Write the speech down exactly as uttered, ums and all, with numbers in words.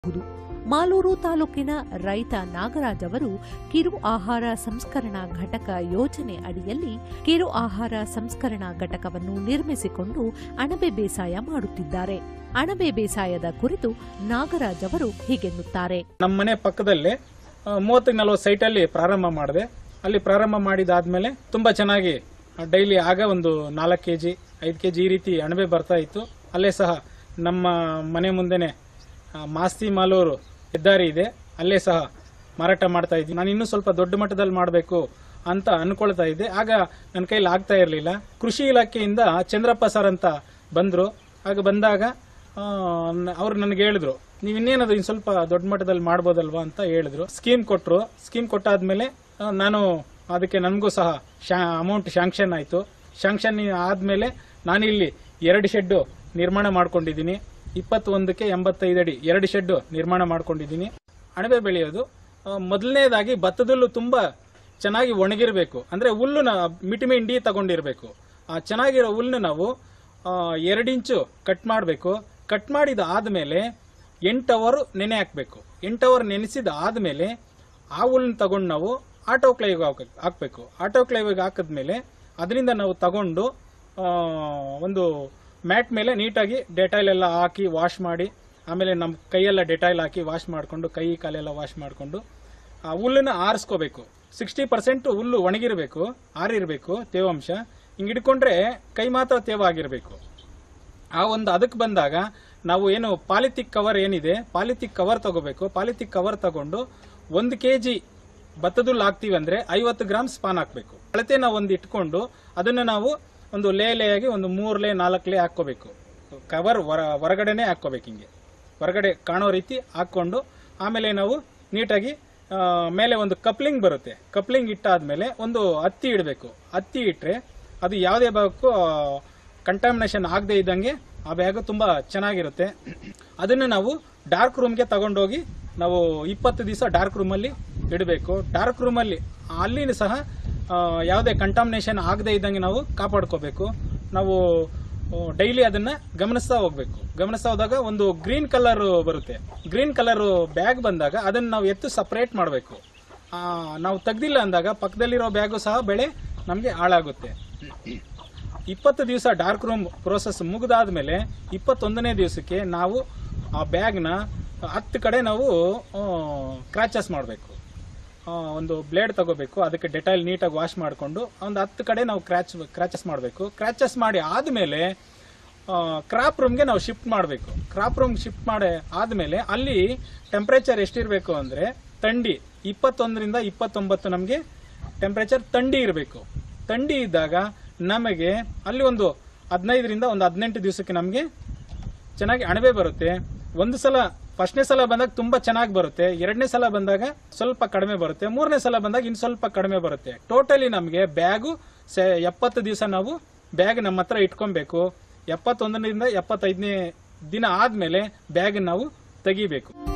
ಮಾಲೂರು ತಾಲೂಕಿನ ರೈತ ನಾಗರಾಜ್ ಅವರು ಕಿರು ಆಹಾರ ಸಂಸ್ಕರಣಾ ಘಟಕ ಯೋಜನೆ ಅಡಿಯಲ್ಲಿ ಕಿರು ಆಹಾರ ಸಂಸ್ಕರಣಾ ಘಟಕವನ್ನು ನಿರ್ಮಿಸಿಕೊಂಡು ಅಣಬೆ ಬೇಸಾಯ ಮಾಡುತ್ತಿದ್ದಾರೆ. ಅಣಬೆ ಬೇಸಾಯದ ಕುರಿತು ನಾಗರಾಜ್ ಅವರು ಹೀಗೆನ್ನುತ್ತಾರೆ. ನಮ್ಮ ಮನೆ ಪಕ್ಕದಲ್ಲೇ ಮೂವತ್ತು ನಲವತ್ತು ಸೈಟ್ ಅಲ್ಲಿ ಪ್ರಾರಂಭ ಮಾಡಿದೆ. ಅಲ್ಲಿ ಪ್ರಾರಂಭ ಮಾಡಿದಾದ್ಮೇಲೆ ತುಂಬಾ ಚೆನ್ನಾಗಿ ಡೈಲಿ ಆಗ ಒಂದು ನಾಲ್ಕು ಕೆಜಿ ಐದು ಕೆಜಿ ಈ ರೀತಿ ಅಣಬೆ ಬರ್ತಾ ಇತ್ತು. ಅಲ್ಲೇ ಸಹ ನಮ್ಮ ಮನೆ ಮುಂದೆನೆ ಮಾಸ್ತಿ ಮಾಲೂರು ಹೆದ್ದಾರಿ ಇದೆ, ಅಲ್ಲೇ ಸಹ ಮಾರಾಟ ಮಾಡ್ತಾ ಇದ್ವಿ. ನಾನು ಇನ್ನೂ ಸ್ವಲ್ಪ ದೊಡ್ಡ ಮಟ್ಟದಲ್ಲಿ ಮಾಡಬೇಕು ಅಂತ ಅನ್ಕೊಳ್ತಾ ಇದ್ದೆ. ಆಗ ನನ್ನ ಕೈಲಿ ಆಗ್ತಾ ಇರಲಿಲ್ಲ. ಕೃಷಿ ಇಲಾಖೆಯಿಂದ ಚಂದ್ರಪ್ಪ ಸರ್ ಅಂತ ಬಂದ್ರು. ಆಗ ಬಂದಾಗ ಅವ್ರು ನನಗೆ ಹೇಳಿದ್ರು, ನೀವು ಇನ್ನೇನದು ಇನ್ನು ಸ್ವಲ್ಪ ದೊಡ್ಡ ಮಟ್ಟದಲ್ಲಿ ಮಾಡ್ಬೋದಲ್ವಾ ಅಂತ ಹೇಳಿದ್ರು. ಸ್ಕೀಮ್ ಕೊಟ್ಟರು. ಸ್ಕೀಮ್ ಕೊಟ್ಟಾದ್ಮೇಲೆ ನಾನು ಅದಕ್ಕೆ ನನಗೂ ಸಹ ಅಮೌಂಟ್ ಶಾಂಕ್ಷನ್ ಆಯಿತು. ಶಾಂಕ್ಷನ್ ಆದಮೇಲೆ ನಾನಿಲ್ಲಿ ಎರಡು ಶೆಡ್ ನಿರ್ಮಾಣ ಮಾಡ್ಕೊಂಡಿದ್ದೀನಿ. ಇಪ್ಪತ್ತೊಂದಕ್ಕೆ ಎಂಬತ್ತೈದು ಅಡಿ ಎರಡು ಶೆಡ್ ನಿರ್ಮಾಣ ಮಾಡ್ಕೊಂಡಿದ್ದೀನಿ. ಅಣಬೆ ಬೆಳೆಯೋದು ಮೊದಲನೇದಾಗಿ ಭತ್ತದಲ್ಲೂ ತುಂಬಾ ಚೆನ್ನಾಗಿ ಒಣಗಿರಬೇಕು. ಅಂದ್ರೆ ಹುಲ್ಲು ವಿಟಮಿನ್ ಡಿ ತಗೊಂಡಿರಬೇಕು. ಆ ಚೆನ್ನಾಗಿರೋ ಹುಲ್ಲು ನಾವು ಎರಡು ಇಂಚು ಕಟ್ ಮಾಡಬೇಕು. ಕಟ್ ಮಾಡಿದ ಆದ್ಮೇಲೆ ಎಂಟು ಅವರ್ ನೆನೆ ಹಾಕಬೇಕು. ಎಂಟು ಅವರ್ ನೆನೆಸಿದ ಆದ್ಮೇಲೆ ಆ ಹುಲ್ಲನ್ನು ತಗೊಂಡು ನಾವು ಆಟೋಕ್ಲೇವ್ಗೆ ಹಾಕಬೇಕು. ಆಟೋಕ್ಲೇವ್ಗೆ ಹಾಕಿದ್ಮೇಲೆ ಅದರಿಂದ ನಾವು ತಗೊಂಡು ಒಂದು ಮ್ಯಾಟ್ ಮೇಲೆ ನೀಟಾಗಿ ಡೆಟಾಯ್ಲ್ ಎಲ್ಲ ಹಾಕಿ ವಾಶ್ ಮಾಡಿ, ಆಮೇಲೆ ನಮ್ಮ ಕೈಯೆಲ್ಲ ಡೆಟಾಯ್ಲ್ ಹಾಕಿ ವಾಶ್ ಮಾಡಿಕೊಂಡು ಕೈ ಕಾಲೆಲ್ಲ ವಾಶ್ ಮಾಡಿಕೊಂಡು ಆ ಹುಲ್ಲನ್ನು ಆರಿಸ್ಕೋಬೇಕು. ಸಿಕ್ಸ್ಟಿ ಪರ್ಸೆಂಟ್ ಹುಲ್ಲು ಒಣಗಿರಬೇಕು, ಆರಿರಬೇಕು ತೇವಾಂಶ. ಹಿಂಗೆ ಹಿಡ್ಕೊಂಡ್ರೆ ಕೈ ಮಾತ್ರ ತೇವ ಆಗಿರಬೇಕು. ಆ ಒಂದು ಅದಕ್ಕೆ ಬಂದಾಗ ನಾವು ಏನು ಪಾಲಿಥಿಕ್ ಕವರ್ ಏನಿದೆ, ಪಾಲಿಥಿಕ್ ಕವರ್ ತಗೋಬೇಕು. ಪಾಲಿಥಿಕ್ ಕವರ್ ತಗೊಂಡು ಒಂದು ಕೆ ಜಿ ಭತ್ತದುಲ್ಲು ಹಾಕ್ತೀವಿ ಅಂದ್ರೆ ಐವತ್ತು ಗ್ರಾಮ್ ಸ್ಪಾನ್ ಹಾಕಬೇಕು. ಅಳತೆ ನಾವು ಒಂದು ಇಟ್ಕೊಂಡು ಅದನ್ನು ನಾವು ಒಂದು ಲೇ ಲೇಯಾಗಿ ಒಂದು ಮೂರು ಲೇ ನಾಲ್ಕು ಲೇ ಹಾಕ್ಕೋಬೇಕು. ಕವರ್ ಹೊರ ಹೊರಗಡೆನೆ ಹಾಕ್ಕೋಬೇಕು. ಹಿಂಗೆ ಹೊರಗಡೆ ಕಾಣೋ ರೀತಿ ಹಾಕ್ಕೊಂಡು ಆಮೇಲೆ ನಾವು ನೀಟಾಗಿ ಮೇಲೆ ಒಂದು ಕಪ್ಲಿಂಗ್ ಬರುತ್ತೆ. ಕಪ್ಲಿಂಗ್ ಇಟ್ಟಾದ್ಮೇಲೆ ಒಂದು ಹತ್ತಿ ಇಡಬೇಕು. ಹತ್ತಿ ಇಟ್ಟರೆ ಅದು ಯಾವುದೇ ಭಾಗಕ್ಕೂ ಕಂಟಾಮಿನೇಷನ್ ಆಗದೆ ಇದ್ದಂಗೆ ಆ ಬ್ಯಾಗ್ ತುಂಬಾ ಚೆನ್ನಾಗಿರುತ್ತೆ. ಅದನ್ನು ನಾವು ಡಾರ್ಕ್ ರೂಮ್ಗೆ ತಗೊಂಡೋಗಿ ನಾವು ಇಪ್ಪತ್ತು ದಿವಸ ಡಾರ್ಕ್ ರೂಮಲ್ಲಿ ಇಡಬೇಕು. ಡಾರ್ಕ್ ರೂಮಲ್ಲಿ ಅಲ್ಲಿ ಸಹ ಯಾವುದೇ ಕಂಟಾಮಿನೇಷನ್ ಆಗದೆ ಇದ್ದಂಗೆ ನಾವು ಕಾಪಾಡ್ಕೋಬೇಕು. ನಾವು ಡೈಲಿ ಅದನ್ನ ಗಮನಿಸ್ತಾ ಹೋಗ್ಬೇಕು. ಗಮನಿಸ್ತಾ ಹೋದಾಗ ಒಂದು ಗ್ರೀನ್ ಕಲರ್ ಬರುತ್ತೆ. ಗ್ರೀನ್ ಕಲರ್ ಬ್ಯಾಗ್ ಬಂದಾಗ ಅದನ್ನ ನಾವು ಎತ್ತು ಸಪರೇಟ್ ಮಾಡಬೇಕು. ನಾವು ತೆಗ್ದಿಲ್ಲ ಅಂದಾಗ ಪಕ್ಕದಲ್ಲಿರೋ ಬ್ಯಾಗು ಸಹ ಬೆಳೆ ನಮಗೆ ಹಾಳಾಗುತ್ತೆ. ಇಪ್ಪತ್ತು ದಿವಸ ಡಾರ್ಕ್ ರೂಮ್ ಪ್ರೋಸೆಸ್ ಮುಗಿದಾದ್ಮೇಲೆ ಇಪ್ಪತ್ತೊಂದನೇ ದಿವಸಕ್ಕೆ ನಾವು ಆ ಬ್ಯಾಗ್ನ ಹತ್ತು ಕಡೆ ನಾವು ಕ್ರಾಚಸ್ ಮಾಡಬೇಕು. ಒಂದು ಬ್ಲೇಡ್ ತಗೋಬೇಕು. ಅದಕ್ಕೆ ಡೆಟಾಯ್ಲ್ ನೀಟಾಗಿ ವಾಶ್ ಮಾಡಿಕೊಂಡು ಒಂದು ಹತ್ತು ಕಡೆ ನಾವು ಕ್ರಾಚ್ ಕ್ರಾಚಸ್ ಮಾಡಬೇಕು. ಕ್ರಾಚಸ್ ಮಾಡಿ ಆದಮೇಲೆ ಕ್ರಾಪ್ ರೂಮ್ಗೆ ನಾವು ಶಿಫ್ಟ್ ಮಾಡಬೇಕು. ಕ್ರಾಪ್ ರೂಮ್ ಶಿಫ್ಟ್ ಮಾಡಿ ಆದಮೇಲೆ ಅಲ್ಲಿ ಟೆಂಪ್ರೇಚರ್ ಎಷ್ಟಿರಬೇಕು ಅಂದರೆ ಥಂಡಿ ಇಪ್ಪತ್ತೊಂದರಿಂದ ಇಪ್ಪತ್ತೊಂಬತ್ತು ನಮಗೆ ಟೆಂಪ್ರೇಚರ್ ಥಂಡಿ ಇರಬೇಕು. ಥಂಡಿ ಇದ್ದಾಗ ನಮಗೆ ಅಲ್ಲಿ ಒಂದು ಹದಿನೈದರಿಂದ ಒಂದು ಹದಿನೆಂಟು ದಿವಸಕ್ಕೆ ನಮಗೆ ಚೆನ್ನಾಗಿ ಅಣಬೆ ಬರುತ್ತೆ. ಒಂದು ಸಲ ಫಸ್ಟ್ನೇ ಸಲ ಬಂದಾಗ ತುಂಬಾ ಚೆನ್ನಾಗಿ ಬರುತ್ತೆ. ಎರಡನೇ ಸಲ ಬಂದಾಗ ಸ್ವಲ್ಪ ಕಡಿಮೆ ಬರುತ್ತೆ. ಮೂರನೇ ಸಲ ಬಂದಾಗ ಇನ್ನು ಸ್ವಲ್ಪ ಕಡಿಮೆ ಬರುತ್ತೆ. ಟೋಟಲಿ ನಮಗೆ ಬ್ಯಾಗು ಎಪ್ಪತ್ತು ದಿವಸ ನಾವು ಬ್ಯಾಗ್ ನಮ್ಮ ಹತ್ರ ಇಟ್ಕೊಬೇಕು. ಎಪ್ಪತ್ತೊಂದರಿಂದ ಎಪ್ಪತ್ತೈದನೇ ದಿನ ಆದ್ಮೇಲೆ ಬ್ಯಾಗ್ ನಾವು ತೆಗಿಬೇಕು.